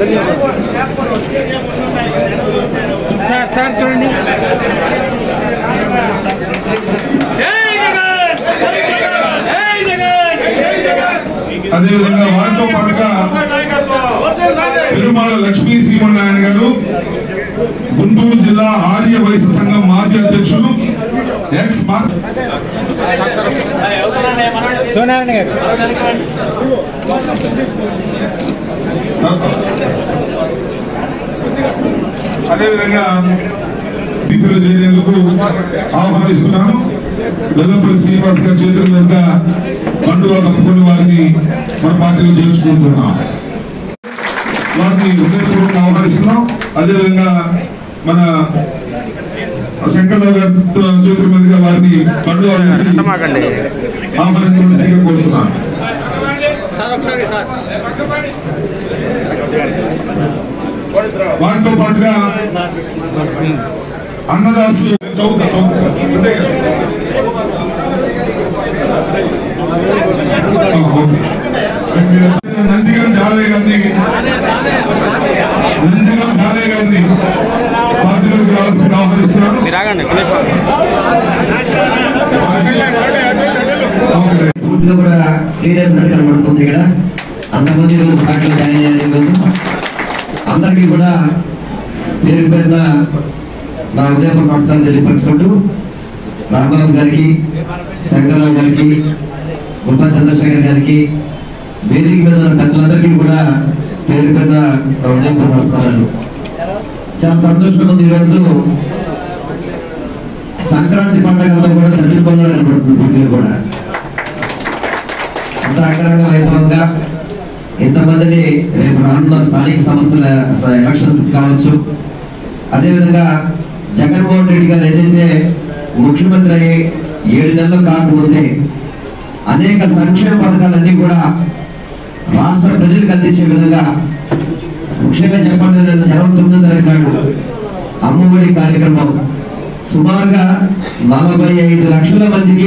Sir చూడండి. అదేవిధంగా వారితో పాటుగా పెరుమాళ లక్ష్మీ శ్రీమన్నారాయణ గారు, గుంటూరు జిల్లా ఆర్య వైశ్య సంఘం మాజీ అధ్యక్షులు, ఎక్స్ అదేవిధంగా దీపాలు చేసేందుకు ఆహ్వానిస్తున్నాను. వెల్లంపల్లి శ్రీనివాస్ గారి చేతుల మీదుగా కండువా కప్పుకొని వారిని మన పార్టీలో చేర్చుకుంటున్నాం. వారిని హృదయపూర్వకంగా ఆహ్వానిస్తున్నాం. అదేవిధంగా మన శంకర్రావు గారి చేతుల మీదుగా వారిని కండువా వేసి ఆహ్వానించవలసిందిగా కోరుతున్నాను. వారితో పాటుగా అన్నదాసు నందిగం జాలయ్య గారిని పార్టీలోకి రావాల్సిందిగా ఆహ్వానిస్తున్నాను. పూర్తిగా కూడా క్లియర్ కనబడుతుంది ఇక్కడ. అంతకుముందు ఈరోజు పార్టీలో జాయిన్ అయ్యేది. అందరికీ కూడా పేరు పేరున నా ఉదయపూర్ నమస్కారం తెలియపరచుకుంటూ రాంబాబు గారికి, శంకర్రావు గారికి, గుంపా చంద్రశేఖర్ గారికి, వేదిక మీద ఉన్న పెద్దలందరికీ కూడా పేరు పేరున నా ఉదయపూర్ నమస్కారాలు. చాలా సంతోషంగా ఉంది. ఈరోజు సంక్రాంతి పండుగలో కూడా సరిపల్లో కనబడుతుంది. పూర్తిగా కూడా అంత అంగరంగ వైభవంగా ఇంతమందిని రేపు రానున్న స్థానిక సంస్థల ఎలక్షన్స్ కావచ్చు, అదేవిధంగా జగన్మోహన్ రెడ్డి గారు ఏదైతే ముఖ్యమంత్రి అయ్యి 7 నెలలు కాకముందే అనేక సంక్షేమ పథకాలన్నీ కూడా రాష్ట్ర ప్రజలకు అందించే విధంగా, ముఖ్యంగా చెప్పండి, నేను జనవరి 9వ తారీఖు నాడు అమ్మఒడి కార్యక్రమం సుమారుగా 45 లక్షల మందికి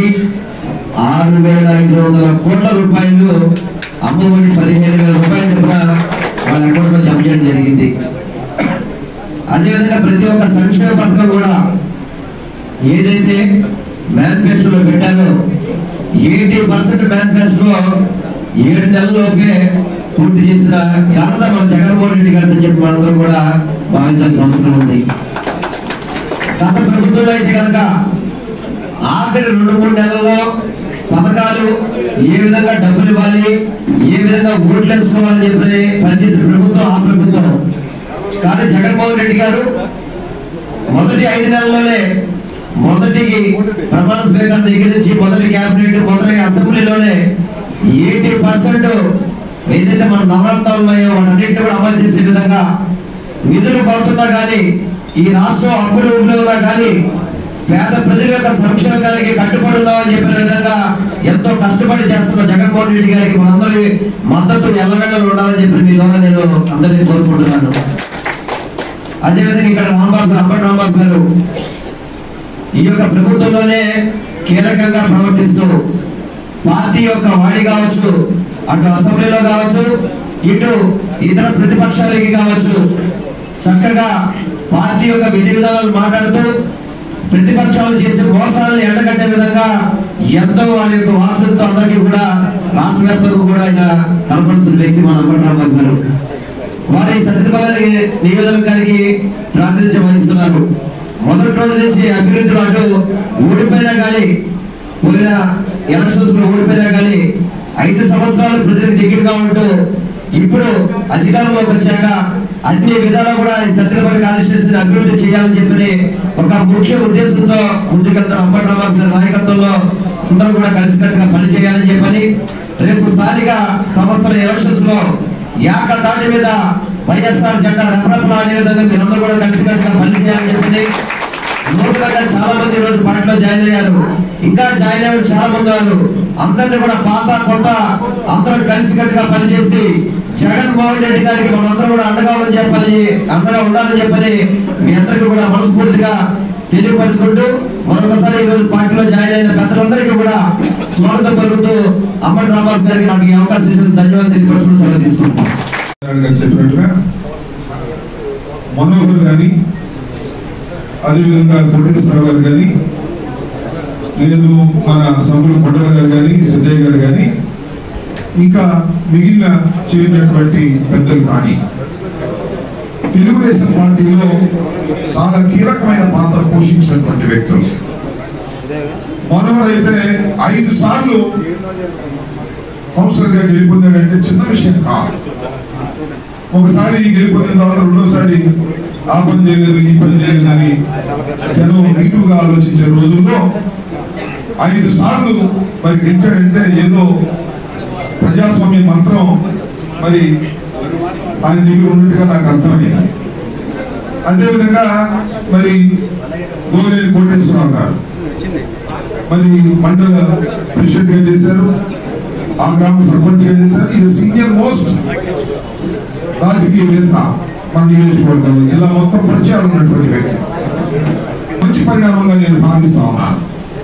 6,500 కోట్ల రూపాయలు అమ్మఒడి 15,000 రూపాయలు చొప్పున వాళ్ళ అకౌంట్లో జమ చేయడం జరిగింది. అదేవిధంగా ప్రతి ఒక్క సంక్షేమ పథకం కూడా ఏదైతే మేనిఫెస్టోలో పెట్టారో 80% మేనిఫెస్టో 7 నెలల్లోపే పూర్తి చేసిన ఘనత మన జగన్మోహన్ రెడ్డి గారితో చెప్పి మనందరం కూడా భావించాల్సిన అవసరం ఉంది. గత ప్రభుత్వంలో అయితే కనుక ఆఖరి 2-3 నెలల్లో పథకాలు ఏ విధంగా డబ్బులు ఇవ్వాలి, ఏ విధంగా ఓట్లు వేసుకోవాలని చెప్పి పనిచేసిన ప్రభుత్వం ఆ ప్రభుత్వం. కానీ జగన్మోహన్ రెడ్డి గారు మొదటి 5 నెలల్లోనే మొదటికి ప్రమాణ స్వీకారం దగ్గర నుంచి మొదటి క్యాబినెట్, మొదటి అసెంబ్లీలోనే 80% ఏదైతే మన నవరత్నాలు ఉన్నాయో వాటన్నింటినీ కూడా అమలు చేసే విధంగా నిధులు కోరుతున్నా కానీ, ఈ రాష్ట్రం అప్పులు ఉన్నా కానీ పేద ప్రజల యొక్క సంక్షేమానికి కట్టుబడి ఉన్నామని చెప్పిన విధంగా ఎంతో కష్టపడి చేస్తున్న జగన్మోహన్ రెడ్డి గారికి మనందరి మద్దతు ఎల్లవేళలు ఉండాలని చెప్పి మీ ద్వారా నేను అందరినీ కోరుకుంటున్నాను. అదేవిధంగా ఇక్కడ రాంబాబు గారు ఈ యొక్క ప్రభుత్వంలోనే కీలకంగా ప్రవర్తిస్తూ పార్టీ యొక్క వాడి కావచ్చు, అటు అసెంబ్లీలో కావచ్చు, ఇటు ఇతర ప్రతిపక్షాలకి కావచ్చు, చక్కగా పార్టీ యొక్క విధి విధానాలు మాట్లాడుతూ ప్రతిపక్షాలు చేసే మోసాలను ఎండగట్టే విధంగా ఎంతో వారి యొక్క వారసత్వంతో అందరికీ కూడా రాష్ట్ర వ్యాప్తంగా కూడా ఆయన కనపడుతున్న వ్యక్తి మన అంబటరాంబాబు గారు. వారి సత్యనారాయణ నివేదన గారికి ప్రాతినిధ్యం వహిస్తున్నారు. మొదటి రోజు నుంచి అభివృద్ధిలో అటు ఓడిపోయినా కానీ, పోయిన ఎలక్షన్స్ లో ఓడిపోయినా కానీ 5 సంవత్సరాలు ప్రజలకు దగ్గరగా ఉంటూ ఇప్పుడు అధికారంలోకి వచ్చాక అన్ని విధాలు కూడా సత్యనారాయణ కాన్స్టిట్యూషన్ అభివృద్ధి చేయాలని చెప్పి ఒక ముఖ్య ఉద్దేశంతో ముందుకెళ్తారు. అంబటరాంబాబు గారి నాయకత్వంలో అందరూ కూడా కలిసికట్టుగా పనిచేయాలని చెప్పని రేపు స్థానిక సంస్థల ఎలక్షన్స్ లో ఏకతాటి మీద వైఎస్ఆర్ జెండా రెపరెపలు ఆడే విధంగా మీరందరూ కూడా కలిసికట్టుగా పనిచేయాలని చెప్పి నూతనంగా చాలా మంది ఈ రోజు పార్టీలో జాయిన్ అయ్యారు. ఇంకా జాయిన్ అయ్యారు చాలా మంది వారు. అందరినీ కూడా పాత కొత్త అందరూ కలిసికట్టుగా పనిచేసి జగన్మోహన్ రెడ్డి గారికి మనందరూ కూడా అండగా ఉండాలని చెప్పని మీ అందరికీ కూడా మనస్ఫూర్తిగా తెలియపరుచుకుంటూ మరొకసారి ఈ రోజు పార్టీలో జాయిన్ అయిన పెద్దలందరికీ కూడా స్వాగతం పలుకుతూ అంబటరాంబాబు గారికి నాకు ఈ అవకాశం ఇచ్చిన ధన్యవాదాలు తెలియపరచుకుని సెలవు తీసుకుంటాం. చెప్పినట్టుగా మనోహర్ కానీ, అదేవిధంగా కోటేశ్వరరావు గారు కానీ, లేదు మన సభ్యులు కొండల గారు కానీ, సిద్ధయ్య గారు కానీ, ఇంకా మిగిలిన చేరినటువంటి పెద్దలు కానీ తెలుగుదేశం పార్టీలో చాలా కీలకమైన పాత్ర పోషించినటువంటి వ్యక్తులు. మనోహర్ అయితే 5 సార్లు కౌన్సిలర్ గా గెలుపొందాడంటే చిన్న విషయం కాదు. ఒకసారి గెలుపొందిన తర్వాత రెండోసారి ఆ పని చేయలేదు, ఈ పని చేయలేదు అని జనం నెగిటివ్గా ఆలోచించే రోజుల్లో 5 సార్లు మరి గెలిచాడంటే ఏదో ప్రజాస్వామ్య మంత్రం మరి ఆయన దగ్గర ఉన్నట్టుగా నాకు అర్థమైంది. అదేవిధంగా మరి గోగినేని కోటేశ్వరరావు గారు మరి మండల ప్రెసిడెంట్ గా చేశారు, ఆ గ్రామ సర్పంచ్ గా చేశారు. ఇది సీనియర్ మోస్ట్ రాజకీయవేత్త మన నియోజకవర్గంలో జిల్లా మొత్తం పరిచయాలు ఉన్నటువంటి వ్యక్తి. మంచి పరిణామంగా నేను భావిస్తా ఉన్నాను.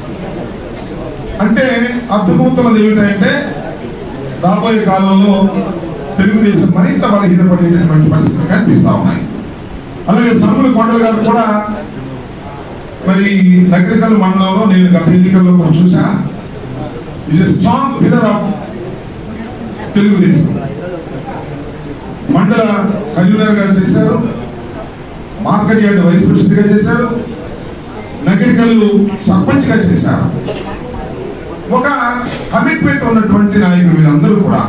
అంటే అర్థమవుతున్నది ఏమిటంటే రాబోయే కాలంలో తెలుగుదేశం మరింత బలహీనపడేటటువంటి పరిస్థితులు కనిపిస్తా ఉన్నాయి. అలాగే సభ్యుల కొండల గారు కూడా మరి నగరికల్ మండలంలో నేను గత ఎన్నికల్లో కూడా చూసా. Is a strong leader of Telugu Desam. మండల కన్వీనర్ గా చేశారు, మార్కెట్ యార్డ్ వైస్ ప్రెసిడెంట్ గా చేశారు, నగరికల్లు సర్పంచ్ గా చేశారు. ఒక కమిట్మెంట్ ఉన్నటువంటి నాయకులు వీళ్ళందరూ కూడా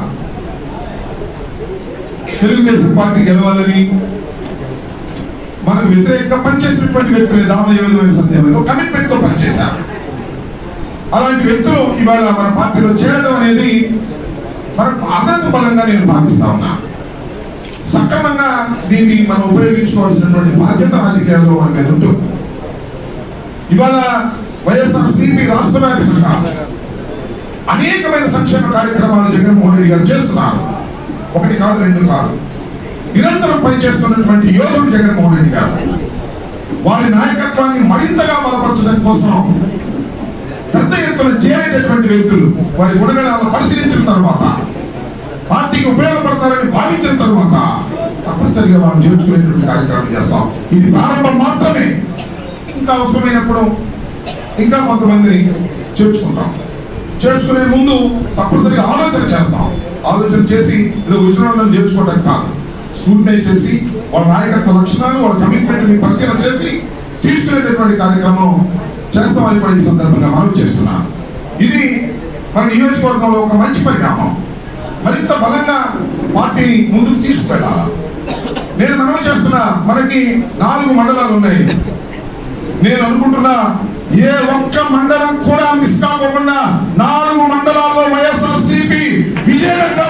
తెలుగుదేశం పార్టీ గెలవాలని మనకు వ్యతిరేకంగా పనిచేసినటువంటి వ్యక్తులే, దానిలో ఏ విధమైన సందేహం లేదు. కమిట్మెంట్ తో పనిచేశారు. అలాంటి వ్యక్తులు ఇవాళ మన పార్టీలో చేరడం అనేది మనకు అదనపు బలంగా నేను భావిస్తా ఉన్నా. సక్రమంగా దీన్ని మనం ఉపయోగించుకోవాల్సినటువంటి బాధ్యత రాజకీయాల్లో మన మీద ఉంటుంది. ఇవాళ వైఎస్ఆర్సీపీ రాష్ట్ర వ్యాప్తంగా అనేకమైన సంక్షేమ కార్యక్రమాలు జగన్మోహన్ రెడ్డి గారు చేస్తున్నారు. 1 కాదు 2 కాదు, నిరంతరం పనిచేస్తున్నటువంటి యోధుడు జగన్మోహన్ రెడ్డి గారు. వారి నాయకత్వాన్ని మరింతగా బలపరచడం కోసం పెద్ద ఎత్తున చేరేటటువంటి వ్యక్తులు వారి గుణగణాలను పరిశీలించిన తర్వాత, పార్టీకి ఉపయోగపడతారని భావించిన తర్వాత తప్పనిసరిగా వారిని చేర్చుకునేటువంటి కార్యక్రమం చేస్తాం. ఇది ప్రారంభం మాత్రమే. ఇంకా అవసరమైనప్పుడు ఇంకా కొంతమందిని చేర్చుకుంటాం. చేర్చుకునే ముందు తప్పనిసరిగా ఆలోచన చేస్తాం. ఆలోచన చేసి ఏదో వచ్చిన వాళ్ళని చేర్చుకోవడానికి కాదు, స్క్రూటినై చేసి వాళ్ళ నాయకత్వ లక్షణాలు, వాళ్ళ కమిట్మెంట్ని పరిశీలన చేసి తీసుకునేటటువంటి కార్యక్రమం చేస్తామని కూడా ఈ సందర్భంగా మనవి చేస్తున్నాను. ఇది మన నియోజకవర్గంలో ఒక మంచి పరిణామం. మరింత బలంగా పార్టీని ముందుకు తీసుకువెళ్ళాలి. నేను మనవి చేస్తున్నా, మనకి 4 మండలాలు ఉన్నాయి. నేను అనుకుంటున్నా ఏ ఒక్క మండలం కూడా మిస్ కాకుండా 4 మండలాల్లో వైఎస్ఆర్సీపీ విజయంగా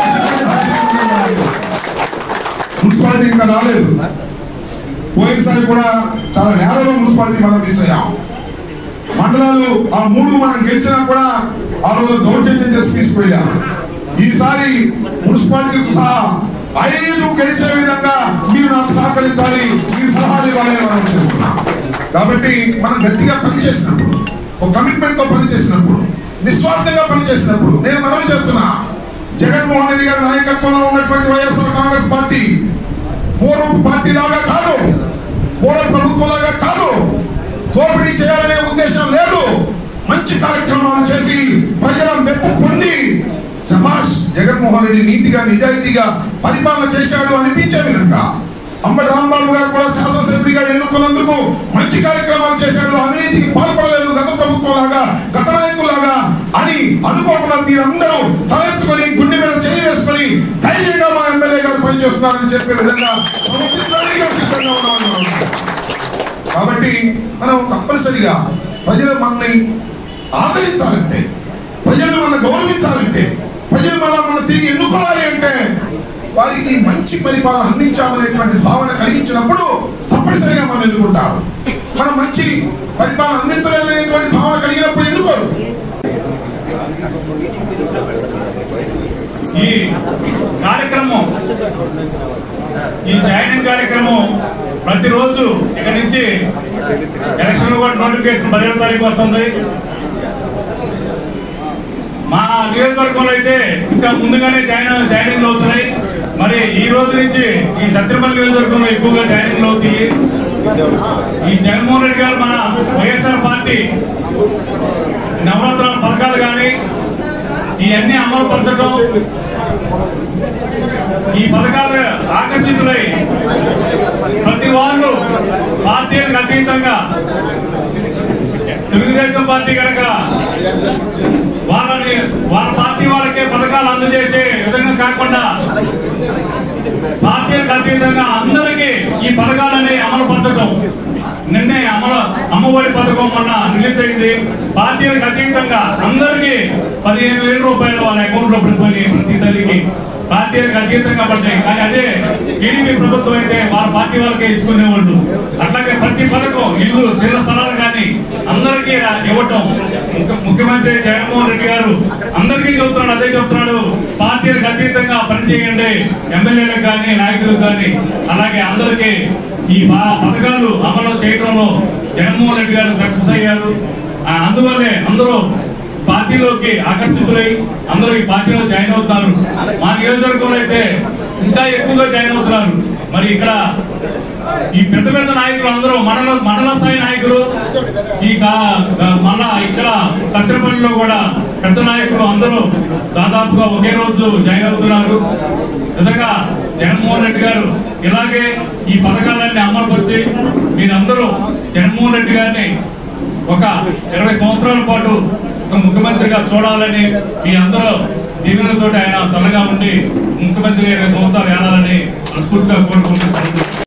మున్సిపాలిటీ ఇంకా రాలేదు. పోయినసారి కూడా చాలా నేలలో మున్సిపాలిటీ మనం మిస్ అయ్యాం. మండలాలు ఆ 3 మనం గెలిచినా కూడా ఆ రోజు దౌర్జన్యం చేసి తీసుకువెళ్ళాం. ఈసారి మున్సిపాలిటీ సహా 5 గెలిచే విధంగా మీరు నాకు సహకరించాలి, మీరు సలహాలు ఇవ్వాలని మనం చెప్తున్నాం. కాబట్టి మనం గట్టిగా పనిచేసినప్పుడు, ఒక కమిట్మెంట్ తో పనిచేసినప్పుడు, నిస్వార్థంగా పనిచేసినప్పుడు నేను మనవి చేస్తున్నా, జగన్మోహన్ రెడ్డి గారి నాయకత్వంలో ఉన్నటువంటి వైఎస్ఆర్ కాంగ్రెస్ పార్టీ పూర్వపు పార్టీ లాగా కాదు, పూర్వ ప్రభుత్వంలాగా కాదు, దోపిడీ చేయాలనే ఉద్దేశం లేదు. మంచి కార్యక్రమాలు చేసి ప్రజల మెప్పు పొంది శభాష్ జగన్మోహన్ రెడ్డి నీతిగా నిజాయితీగా పరిపాలన చేశాడు అనిపించే విధంగా అంబటి రాంబాబు గారు కూడా శాసనసభ్యుడిగా ఎన్నుకున్నందుకు మంచి కార్యక్రమాలు చేశాడు, అవినీతికి పాల్పడలేదు గత ప్రభుత్వం లాగా, గత నాయకులాగా అని అనుకోకుండా మీరందరూ తలెత్తుకొని గుండె మీద చేయి వేసుకొని ధైర్యంగా మా ఎమ్మెల్యే గారు పనిచేస్తున్నారని చెప్పే విధంగా సిద్ధంగా ఉన్నామని. కాబట్టి మనం తప్పనిసరిగా ప్రజలు మనల్ని ఆదరించాలంటే, ప్రజలు మన గౌరవించాలంటే, ప్రజలు మన తిరిగి ఎన్నుకోవాలి అంటే వారికి మంచి పరిపాలన అందించామనేటువంటి భావన కలిగించినప్పుడు తప్పనిసరిగా మనం ఎన్నుకుంటారు. మనం మంచి పరిపాలన అందించలేదనేటువంటి భావన కలిగినప్పుడు ఎన్నుకోరు. ఈ కార్యక్రమం, ఈ జాయినింగ్ కార్యక్రమం ప్రతిరోజు ఇక్కడ నుంచి ఎలక్షన్ కూడా నోటిఫికేషన్ 10వ తారీఖు వస్తుంది. మా నియోజకవర్గంలో అయితే ఇంకా ముందుగానే జాయినింగ్ అవుతున్నాయి. మరి ఈ రోజు నుంచి ఈ సత్యపల్లి నియోజకవర్గంలో ఎక్కువగా జాయినింగ్లు అవుతాయి. ఈ జగన్మోహన్ రెడ్డి గారు మన వైఎస్ఆర్ పార్టీ నవరాత్రుల పథకాలు కానీ ఇవన్నీ అమలు పరచడం, ఈ పథకాలు ఆకర్షితులై ప్రతి వాళ్ళు పార్టీలకు అతీతంగా తెలుగుదేశం పార్టీ కనుక వాళ్ళ పార్టీ వాళ్ళకే పథకాలు అందజేసే విధంగా కాకుండా పార్టీలకు అతీతంగా అందరికీ ఈ పథకాలని అమలు పరచడం. నిన్నే అమ్మఒడి పథకం మొన్న రిలీజ్ అయింది. పార్టీలకు అతీతంగా అందరికీ 15,000 రూపాయలు వాళ్ళ అకౌంట్ లో పడిపోయి ప్రతి తల్లికి పార్టీలకు అతీతంగా పడ్డాయి. కానీ అదే టీడీపీ ప్రభుత్వం అయితే వాళ్ళ పార్టీ వాళ్ళకే ఇచ్చుకునేవాళ్ళు. అట్లాగే ప్రతి పథకం ఇల్లు స్థిర స్థలాలు కానీ అందరికీ ఇవ్వటం ముఖ్యమంత్రి జగన్మోహన్ రెడ్డి గారు అందరికీ చెబుతున్నాడు. అదే చెబుతున్నాడు, పార్టీలకు అతీతంగా పనిచేయండి, ఎమ్మెల్యేలకు కానీ నాయకులకు కానీ. అలాగే అందరికీ ఈ పథకాలు అమలు చేయడంలో జగన్మోహన్ రెడ్డి గారు సక్సెస్ అయ్యారు. అందువల్లే అందరూ పార్టీలోకి ఆకర్షితులై అందరూ ఈ పార్టీలో జాయిన్ అవుతున్నారు. మా నియోజకవర్గంలో అయితే ఇంకా ఎక్కువగా జాయిన్ అవుతున్నారు. మరి ఇక్కడ ఈ పెద్ద పెద్ద నాయకులు అందరూ మండల స్థాయి నాయకులు, ఈ మళ్ళా ఇక్కడ సత్యపల్లిలో కూడా పెద్ద నాయకులు అందరూ దాదాపుగా ఒకే రోజు జాయిన్ అవుతున్నారు. నిజంగా జగన్మోహన్ రెడ్డి గారు ఇలాగే ఈ పథకాలన్నీ అమలుపరిచి మీరందరూ జగన్మోహన్ రెడ్డి గారిని ఒక 20 సంవత్సరాల పాటు ముఖ్యమంత్రిగా చూడాలని మీ అందరూ దీవెనలతో ఆయన చల్లగా ఉండి ముఖ్యమంత్రి 20 సంవత్సరాలు ఏడాలని మనస్ఫూర్తిగా కోరుకుంటున్నాను.